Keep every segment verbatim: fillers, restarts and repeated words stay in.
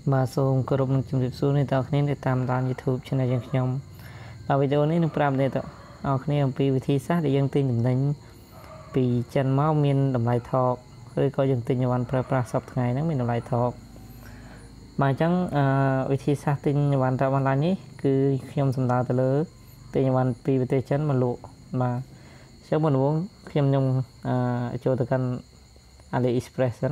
Mà số cơ rộng chụp được số này tao nên để tam đàn YouTube cho này dân nhóm và video này nó pram đây tao ở này ông pi thi sát để dân tin đánh pi chân máu miên đầm lại thọ rồi coi dân tin nhưวัน pra pra សប្តាហ៍ ថ្ងៃ ហ្នឹង មាន តម្លៃ ថោក បាទ អញ្ចឹង អឺ វិធីសាស្ត្រ ទិញ វ៉ាន់ តាម អនឡាញ នេះ គឺ ខ្ញុំ សំដៅ ទៅ លើ ទិញ វ៉ាន់ ពី ប្រទេស ចិន មក លក់ បាទ អញ្ចឹង មុន ដំបូង ខ្ញុំ ខ្ញុំ អឺ ចូល ទៅ កាន់ AliExpress សិន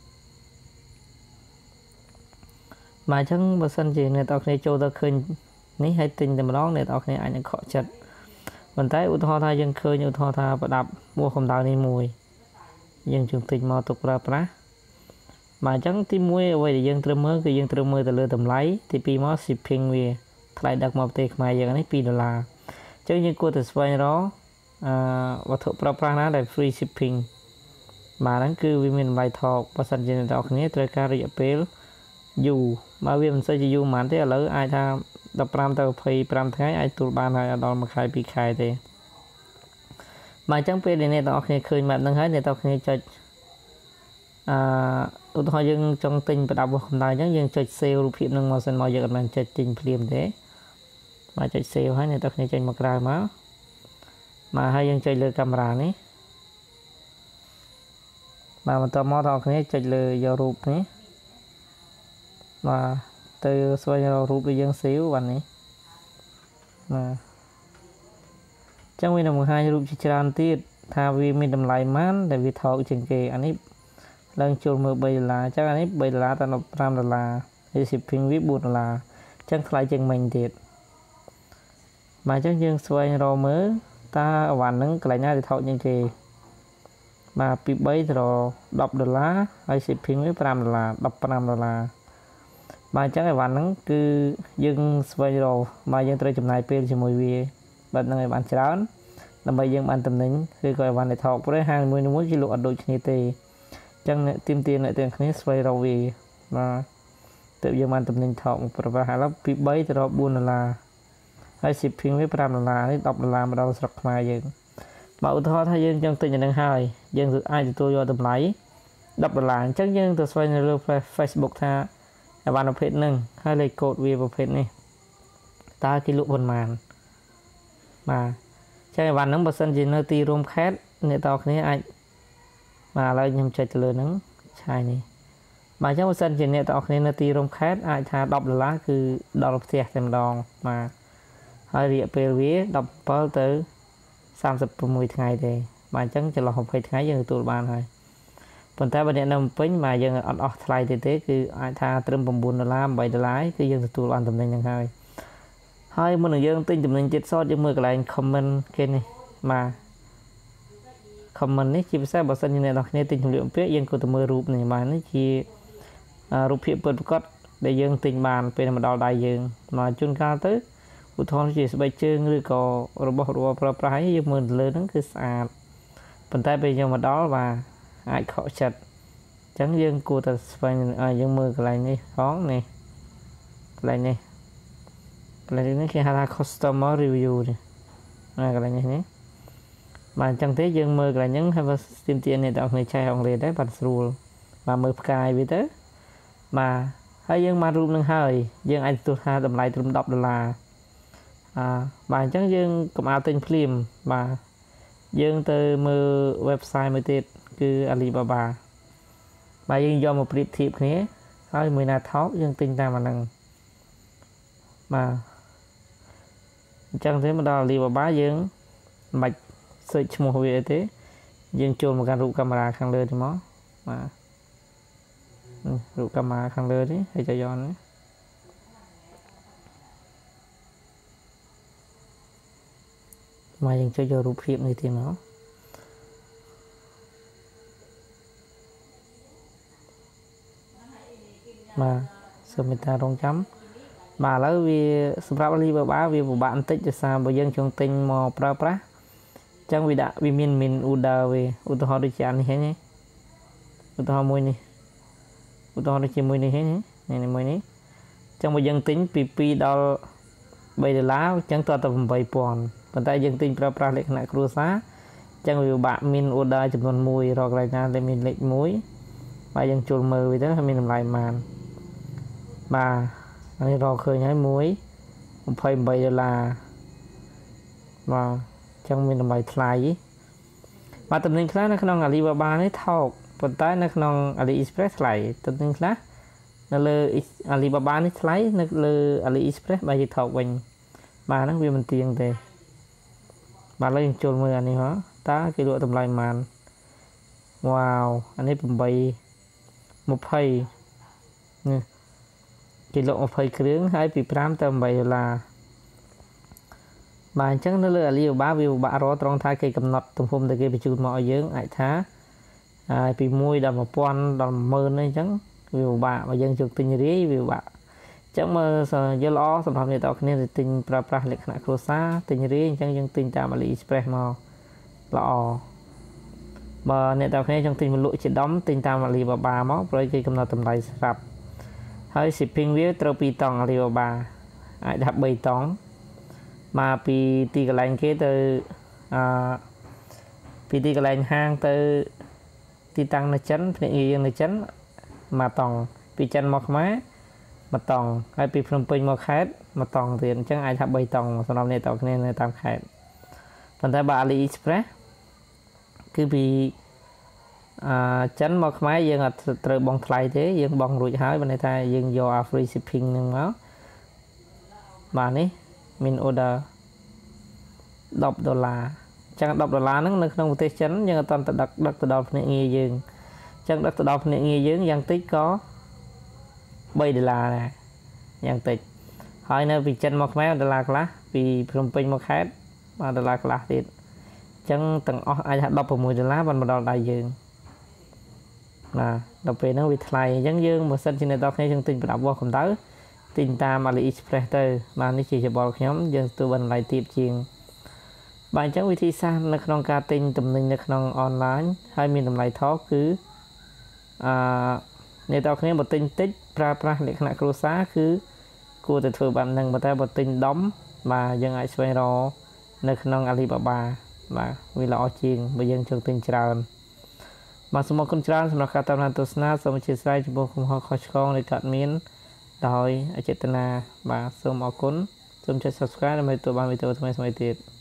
បាទ អញ្ចឹង បើ សិន ជា អ្នក ទាំង គ្នា ចូល ទៅ ឃើញ នេះ ហើយ ទិញ តែ ម្ដង អ្នក ទាំង គ្នា អាច នឹង ខក ចិត្ត ប៉ុន្តែ ឧទាហរណ៍ ថា យើង ឃើញ ឧទាហរណ៍ ថា ប្រដាប់ មួក កម្ដៅ នេះ មួយ យើង ជើង ទិញ មក ទុក ប្រើប្រាស់ បាទ អញ្ចឹង ទី មួយ អ្វី ដែល យើង ត្រូវ មើល គឺ យើង ត្រូវ មើល ទៅ លើ តម្លៃ ទី ពីរ មក shipping វា ថ្លៃ ដឹក មក ប្រទេស ខ្មែរ យើង នេះ ពីរ ដុល្លារ អញ្ចឹង យើង គួរ តែ ស្វែង រក អឺ វត្ថុ ប្រើប្រាស់ ណា ដែល free shipping បាទ ហ្នឹង គឺ វា មាន តម្លៃ ថោក បើ សិន ជា អ្នក ទាំង គ្នា ត្រូវ ការ រយៈ ពេល យូរ បើ វា មិន សូវ ជា យូរ ប៉ុន្មាន ទេ ឥឡូវ អាច ថា ដប់ប្រាំ ទៅ ยี่สิบห้า ថ្ងៃ អាច ទូល បាន ហើយ អត់ ដល់ មួយ ខែ ពីរ ខែ ទេ បាទ អញ្ចឹង ពេល ដែល អ្នក ទាំង គ្នា ឃើញ បែប ហ្នឹង ហើយ អ្នក ទាំង គ្នា ចុច អឺ ឧទាហរណ៍ យើង ចង់ ទិញ ប្រដាប់ វាស់ កម្ដៅ អញ្ចឹង យើង ចុច save រូបភាព ហ្នឹង មក សិន មក យើង អត់ បាន ចុច ទិញ ភ្លាម ទេ បាទ ចុច save ហើយ អ្នក ទាំង គ្នា ចេញ មក ក្រៅ មក បាទ ហើយ យើង ចុច លើ កាមេរ៉ា នេះ បាទ បន្ត មក ទាំង គ្នា ចុច លើ យក រូប នេះ បាទ ទៅ ស្វែង រក រូប ដែល យើង save បាទ នេះ បាទ អញ្ចឹង វា នឹង បង្ហាញ រូប ជា ច្រើន ទៀត ថា វា មាន តម្លៃ ប៉ុន្មាន ដែល វា ថោក ជាង គេ អានេះ ឡើង ចូល មើល បី ដុល្លារ អញ្ចឹង អានេះ បី ដុល្លារ តែ ដប់ប្រាំ ដុល្លារ ហើយ shipping វា បួន ដុល្លារ អញ្ចឹង ថ្លៃ ជាង មិញ ទៀត បាទ អញ្ចឹង យើង ស្វែង រក មើល តើ អីវ៉ាន់ ហ្នឹង កន្លែង ណា ដែល ថោក ជាង គេ បាទ ពី បី ទៅ ដប់ ដុល្លារ ហើយ shipping វា ប្រាំ ដុល្លារ ដប់ប្រាំ ដុល្លារ បាទ អញ្ចឹង អីវ៉ាន់ ហ្នឹង គឺ យើង ស្វែង រក បាទ យើង ត្រូវ ចំណាយ ពេល ជាមួយ វា បាទ ហ្នឹង ឲ្យ បាន ច្រើន ដើម្បី យើង បាន តំណែង ឬ ក៏ អីវ៉ាន់ ដែល ថោក ព្រោះ ហាង មួយៗ គេ លក់ អត់ ដូច គ្នា ទេ អញ្ចឹង អ្នក ទីមទា អ្នក ទាំង គ្នា ស្វែង រក វា បាទ ទើប យើង បាន តំណែង ថោក មក ប្រើប្រាស់ ឥឡូវ ពី បី ទៅ បួន ដុល្លារ ហើយ shipping វា ប្រាំ ដុល្លារ នេះ ដប់ ដុល្លារ មក ដល់ ស្រុក ខ្មែរ យើង បាទ ឧទាហរណ៍ ថា យើង ចង់ ទិញ អាហ្នឹង ហើយ យើង អាច ទទួល យក តម្លៃ ដប់ ដុល្លារ អញ្ចឹង យើង ទៅ ស្វែង នៅ លើ Facebook ថា អីវ៉ាន់ ប្រភេទ ហ្នឹង ហើយ លេខ កូដ វា ប្រភេទ នេះ តើ គេ លក់ ប៉ុន្មាន បាទ អញ្ចឹង អីវ៉ាន់ ហ្នឹង បើ សិន ជា នៅ ទី រួម ខេត្ត អ្នក ទាំង គ្នា អាច បាទ ឥឡូវ ខ្ញុំ ចុច ទៅ លើ ហ្នឹង ឆាយ នេះ បាទ អញ្ចឹង បើ សិន ជា អ្នក ទាំង គ្នា នៅ ទី រួម ខេត្ត អាច ថា ដប់ ដុល្លារ គឺ ដល់ ផ្ទះ តែ ម្ដង បាទ ហើយ រយៈ ពេល វា ដប់ប្រាំ ទៅ សាមសិបប្រាំមួយ ថ្ងៃ ទេ បាទ អញ្ចឹង ចន្លោះ ยี่สิบ ថ្ងៃ យើង ទទួល បាន ហើយ ប៉ុន្តែ បើ អ្នក នៅ ភ្នំពេញ បាទ យើង អត់ អស់ ថ្លៃ ទេ ទេ គឺ អាច ថា ត្រឹម chín ដុល្លារ eight ដុល្លារ គឺ យើង ទទួល បាន តំណែង ហ្នឹង ហើយ ហើយ មុន នឹង យើង ទិញ តំណែង ទៀត សត យើង មើល កន្លែង comment គេ នេះ បាទ comment នេះ ជា ពិសេស បើ សិន ជា អ្នក ទាំង គ្នា ទិញ សម្លៀកបំពាក់ យើង គួរ តែ មើល រូប នេះ បាទ នេះ ជា រូបភាព ពិតប្រាកដ ដែល យើង ទិញ បាន ពេល មក ដល់ ដៃ យើង មក ជួន កាល ទៅ ឧទាហរណ៍ ជា ស្បែក ជើង ឬ ក៏ របស់ របរ ប្រើប្រាស់ យើង មើល លើ ហ្នឹង គឺ ស្អាត ប៉ុន្តែ ពេល យើង មក ដល់ បាទ អាច ខក ចិត្ត អញ្ចឹង យើង គួរ តែ ស្វែង យើង មើល កន្លែង នេះ ផង នេះ កន្លែង នេះ កន្លែង នេះ គេ ហៅ ថា customer review នេះ ណា កន្លែង នេះ នេះ បាទ អញ្ចឹង ទេ យើង មើល កន្លែង ហ្នឹង ហើយ បើ ទីមទា អ្នក ទាំង គ្នា ចែក អង់គ្លេស ដែរ បាទ ស្រួល បាទ មើល ផ្កាយ វា ទៅ បាទ ហើយ យើង បាន រូប នឹង ហើយ យើង អាច ទទួល ថា តម្លៃ ត្រឹម ដប់ ដុល្លារ អឺ បាទ អញ្ចឹង យើង កុំ អាល ទិញ ភ្លាម បាទ យើង ទៅ មើល website មួយ ទៀត គឺ Alibaba បាទ យើង យក មក ប្រៀបធៀប គ្នា ហើយ មួយ ណា ថោក យើង ទិញ តាម អាហ្នឹង បាទ អញ្ចឹង ទេ មក ដល់ Alibaba យើង មិនបាច់ search ឈ្មោះ វា អី ទេ យើង ចូល មក កាន់ រូប កាមេរ៉ា ខាង លើ នេះ មក បាទ រូប កាមេរ៉ា ខាង លើ នេះ ហើយ ចុច យក នេះ មក យើង ចុច យក រូបភាព នេះ ទៀត មក បាទ សូម មេត្តា រង ចាំ បាទ ឥឡូវ វា សម្រាប់ Alibaba វា ពិបាក បន្តិច ដោយ សារ បើ យើង ចង់ ទិញ មក ប្រើប្រាស់ អញ្ចឹង វា ដាក់ វា មាន min order វា ឧទាហរណ៍ ដូច ជា អានេះ ហ្នឹង ឧទាហរណ៍ មួយ នេះ ឧទាហរណ៍ ដូច ជា មួយ នេះ ហ្នឹង នេះ មួយ នេះ អញ្ចឹង បើ យើង ទិញ ពី ពីរ ដល់ បី ដុល្លារ អញ្ចឹង តើ ទៅ eight ពាន់ ប៉ុន្តែ យើង ទិញ ប្រើប្រាស់ លក្ខណៈ គ្រួសារ អញ្ចឹង វា ពិបាក min order ចំនួន មួយ រក កន្លែង ណា ដែល មាន លេខ មួយ បាទ យើង ចូល មើល វា ទៅ ហើយ មាន តម្លៃ ប៉ុន្មាន ប bà này rò khơi nhái muối một phẩy bảy đô la và trong mình là bài thay mà tụi mình khác nó không Alibaba này thọc vận tải nó không AliExpress lại tụi mình khác nó lơ Alibaba này lấy nó lơ AliExpress bài gì thọc mình bà nó vì mình tiền thế bà lấy chôn mười anh ấy hả ta cái độ tầm lại màn wow anh ấy bầm bày một phẩy cái lộ một phẩy kêu hai bị pram tầm bảy là bà chắc nó là liều ba vì bà rõ trong thay cái cầm nọt tụm hôm tới cái bị chụp mọi dưỡng ai thá ai bị môi đầm một quan đầm mơn đấy chẳng vì bà mà dân chụp tình rí vì bà chẳng mà giờ lo sản phẩm này tạo nên tình pra pra lệ khả khô xa tình rí chẳng dân tình ta mà AliExpress mà lọ mà này tạo nên trong tình một lụi chỉ đóng tình ta mà Alibaba móc rồi cái cầm nọt tầm lại sập hơi shipping với trophy tòng Alibaba ai đặt bày tòng mà pi tì cái lạnh kia từ à pi tì cái lạnh hang từ tì tăng nó chấn này yên nó chấn mà tòng pi chân mọc má mà tòng hay pi phồng pin mọc hết mà tòng thì chẳng ai thắp bày tòng sau đó này tòng nên là tam khét còn tại bà AliExpress cứ pi à chấn mọc má dương là từ bong thay thế dương bong rụi hái bên này ta dương do free shipping nhưng máu mà ní mình order đọc đô la chẳng đọc đô la nó không thể chấn nhưng toàn tự đặt đặt từ đọc này nghe dương chẳng đặt từ đọc này nghe dương giang tích có bảy đô la nè giang tích hỏi nó vì chân một mấy đô la lá vì from pin một hết mà đô la lá thì chẳng từng ai đọc vào mười đô la bằng một đô đại dương là đọc về nó bị thay giống dương một sân trên này đọc nghe chương trình đọc vô không tới tin ta mà AliExpress từ mà nó chỉ cho bỏ nhóm dân tôi bên lại tiếp chuyện bài chẳngวิธีสร้างนักนองการติงตำแหน่งนักนองออนไลน์ให้มีตำแหน่งท้อคือในตอนนี้บทติงติ๊กปลาปลาในขณะครูซ่าคือกูจะถือบันหนึ่งบทแต่บทติงด้อมมายังไงช่วยรอนักนองอาลีบาบามาวิลาอจิงมายังจงติงจราวนมาสมคุณจราวนสำหรับการตามนันตุสนาสมชิตไซจุบคุมหอคอชกองในการมีนโดยอเจตนามาสมอคุณสมชิต subscribe ในตัวบ้านวิดีโอทำไมสมัยติด